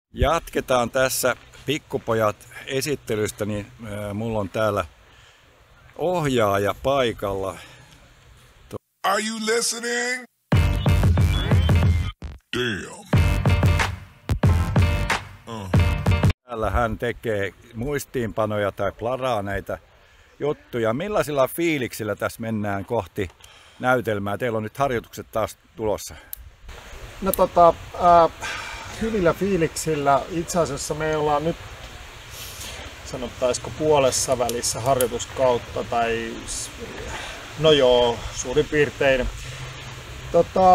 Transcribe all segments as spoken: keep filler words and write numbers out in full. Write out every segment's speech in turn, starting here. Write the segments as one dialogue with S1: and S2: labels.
S1: Jatketaan tässä Pikkupojat esittelystä, niin äh, mulla on täällä ohjaaja paikalla.
S2: Are you listening? Damn.
S1: Uh. Täällä hän tekee muistiinpanoja tai plaraa näitä juttuja. Millaisilla fiiliksillä tässä mennään kohti näytelmää? Teillä on nyt harjoitukset taas tulossa.
S3: No tota, äh, hyvillä fiiliksillä. Itse asiassa me ollaan nyt, sanottaisiko puolessa välissä harjoituskautta tai no joo, suurin piirtein. Tota,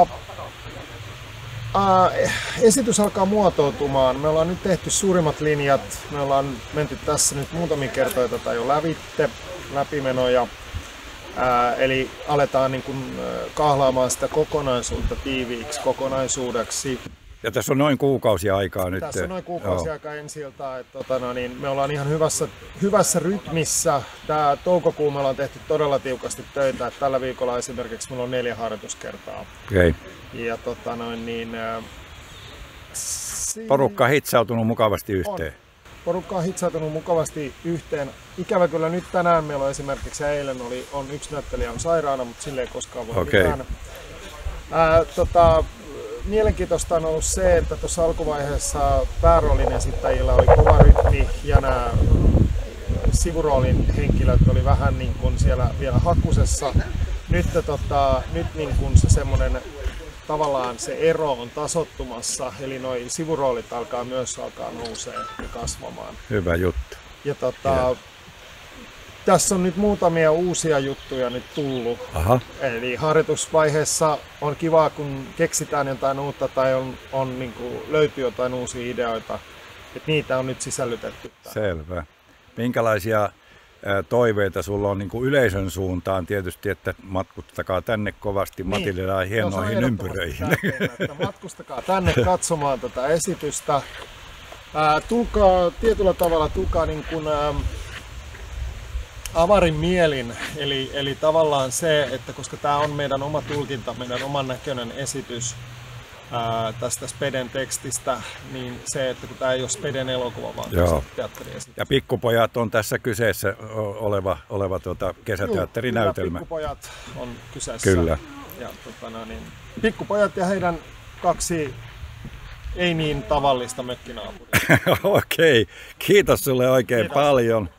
S3: äh, esitys alkaa muotoutumaan. Me ollaan nyt tehty suurimmat linjat. Me ollaan menty tässä nyt muutamia kertoja tätä jo lävitte, läpimenoja. Ää, eli aletaan niin kuin kahlaamaan sitä kokonaisuutta tiiviiksi kokonaisuudeksi.
S1: Ja tässä on noin kuukausi aikaa nyt.
S3: Tässä on noin kuukausi aikaa ensi-iltaa. Että, tota, no, niin me ollaan ihan hyvässä, hyvässä rytmissä. Tämä toukokuu me ollaan tehty todella tiukasti töitä. Että tällä viikolla esimerkiksi meillä on neljä harjoituskertaa.
S1: Okay.
S3: Ja, tota, no, niin, ää,
S1: si- Porukka on hitsautunut mukavasti yhteen.
S3: On. Porukka on hitsautunut mukavasti yhteen. Ikävä kyllä nyt tänään meillä on esimerkiksi, eilen oli, on yksi näyttelijä on sairaana, mutta sille ei koskaan voi
S1: okay.
S3: mitään. Ää, tota, mielenkiintoista on ollut se, että tuossa alkuvaiheessa pääroolin esittäjillä oli kova rytmi ja nämä sivuroolin henkilöt oli vähän niin kuin siellä vielä hakusessa. Nyt, tota, nyt niin kuin se semmoinen tavallaan se ero on tasoittumassa, eli noi sivuroolit alkaa myös alkaa nousee ja kasvamaan.
S1: Hyvä juttu.
S3: Ja tota, tässä on nyt muutamia uusia juttuja nyt tullut.
S1: Aha.
S3: Eli harjoitusvaiheessa on kiva, kun keksitään jotain uutta tai on, on niin kuin löytyy jotain uusia ideoita, että niitä on nyt sisällytetty.
S1: Selvä. Minkälaisia toiveita sulla on niin kuin yleisön suuntaan tietysti, että matkustakaa tänne kovasti niin. Matilda hienoihin no, ympyröihin.
S3: Että matkustakaa tänne katsomaan tätä esitystä. Ää, tulkaa tietyllä tavalla tulkaa niin kuin, ää, avarin mielin, eli, eli tavallaan se, että koska tämä on meidän oma tulkinta, meidän oman näköinen esitys ää, tästä Speden tekstistä, niin se, että kun tämä ei ole Speden elokuva, vaan teatteriesitys.
S1: Ja Pikkupojat on tässä kyseessä oleva, oleva tuota kesäteatterinäytelmä.
S3: Kyllä, Pikkupojat on kyseessä.
S1: Kyllä.
S3: Ja, tota, no, niin, Pikkupojat ja heidän kaksi ei niin tavallista mökkinaapuria.
S1: Okei, kiitos sulle oikein Kiitos. paljon.